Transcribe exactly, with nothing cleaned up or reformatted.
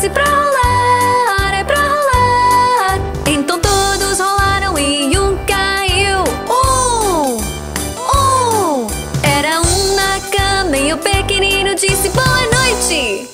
disse pra rolar, é pra rolar. Então todos rolaram e um caiu. Um, um. Era um na cama e o pequenino disse boa noite.